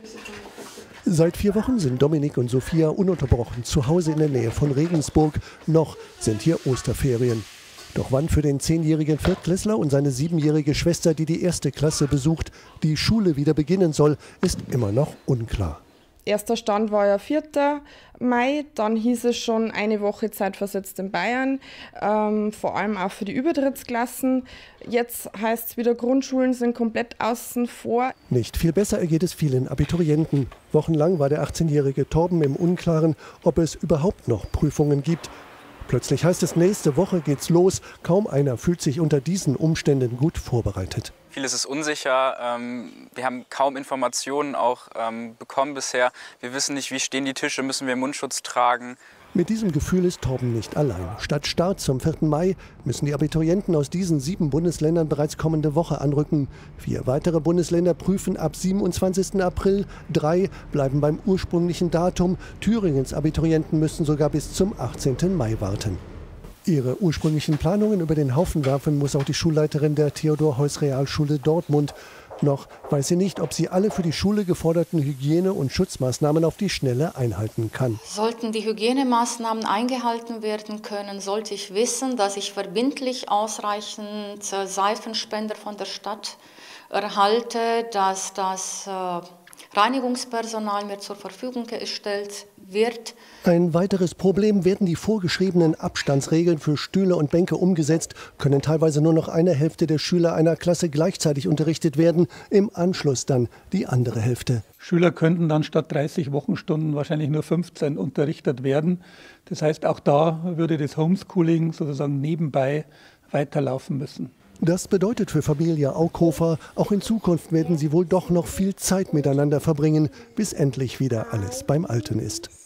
Seit 4 Wochen sind Dominik und Sophia ununterbrochen zu Hause in der Nähe von Regensburg. Noch sind hier Osterferien. Doch wann für den 10-jährigen Viertklässler und seine 7-jährige Schwester, die die 1. Klasse besucht, die Schule wieder beginnen soll, ist immer noch unklar. Erster Stand war ja 4. Mai, dann hieß es schon eine Woche zeitversetzt in Bayern, vor allem auch für die Übertrittsklassen. Jetzt heißt es wieder, Grundschulen sind komplett außen vor. Nicht viel besser ergeht es vielen Abiturienten. Wochenlang war der 18-jährige Torben im Unklaren, ob es überhaupt noch Prüfungen gibt. Plötzlich heißt es, nächste Woche geht's los. Kaum einer fühlt sich unter diesen Umständen gut vorbereitet. Vieles ist unsicher. Wir haben kaum Informationen auch bekommen bisher. Wir wissen nicht, wie stehen die Tische, müssen wir Mundschutz tragen. Mit diesem Gefühl ist Torben nicht allein. Statt Start zum 4. Mai müssen die Abiturienten aus diesen 7 Bundesländern bereits kommende Woche anrücken. 4 weitere Bundesländer prüfen ab 27. April. 3 bleiben beim ursprünglichen Datum. Thüringens Abiturienten müssen sogar bis zum 18. Mai warten. Ihre ursprünglichen Planungen über den Haufen werfen muss auch die Schulleiterin der Theodor-Heuss-Realschule Dortmund. Noch weiß sie nicht, ob sie alle für die Schule geforderten Hygiene- und Schutzmaßnahmen auf die Schnelle einhalten kann. Sollten die Hygienemaßnahmen eingehalten werden können, sollte ich wissen, dass ich verbindlich ausreichend Seifenspender von der Stadt erhalte, dass das Reinigungspersonal mir zur Verfügung gestellt wird. Ein weiteres Problem: werden die vorgeschriebenen Abstandsregeln für Stühle und Bänke umgesetzt, können teilweise nur noch eine Hälfte der Schüler einer Klasse gleichzeitig unterrichtet werden, im Anschluss dann die andere Hälfte. Schüler könnten dann statt 30 Wochenstunden wahrscheinlich nur 15 unterrichtet werden. Das heißt, auch da würde das Homeschooling sozusagen nebenbei weiterlaufen müssen. Das bedeutet für Familie Aughofer, auch in Zukunft werden sie wohl doch noch viel Zeit miteinander verbringen, bis endlich wieder alles beim Alten ist.